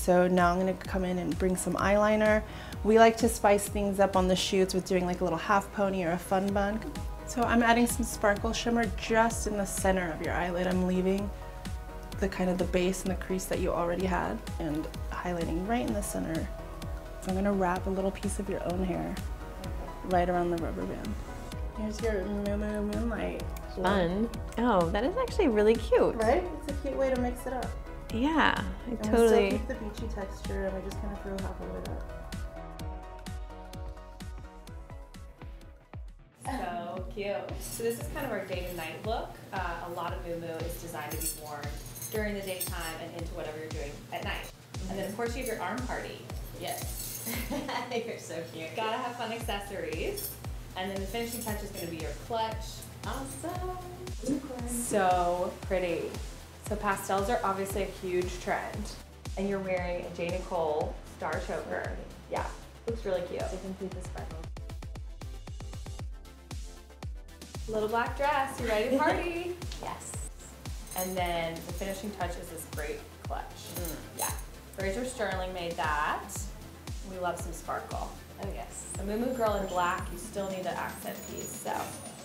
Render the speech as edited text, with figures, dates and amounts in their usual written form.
So now I'm gonna come in and bring some eyeliner. We like to spice things up on the shoots with doing like a little half pony or a fun bun. So I'm adding some sparkle shimmer just in the center of your eyelid. I'm leaving the kind of the base and the crease that you already had and highlighting right in the center. So I'm gonna wrap a little piece of your own hair right around the rubber band. Here's your Moo Moo Moonlight. Fun. Oh, that is actually really cute. Right? It's a cute way to mix it up. Yeah, And totally. we still keep the beachy texture, and we just kind of throw half of it up. So cute. So this is kind of our day to night look. A lot of Moo Moo is designed to be worn during the daytime and into whatever you're doing at night. And then of course you have your arm party. Yes. You're so cute. Gotta have fun accessories. And then the finishing touch is gonna be your clutch. Awesome. So pretty. So pastels are obviously a huge trend. And you're wearing a J. Nicole star choker. Yeah, looks really cute. To complete the sparkle. Little black dress, you ready to party? Yes. And then the finishing touch is this great clutch. Yeah, Fraser Sterling made that. We love some sparkle. Oh yes. A Moo Moo girl in black, you still need an accent piece, so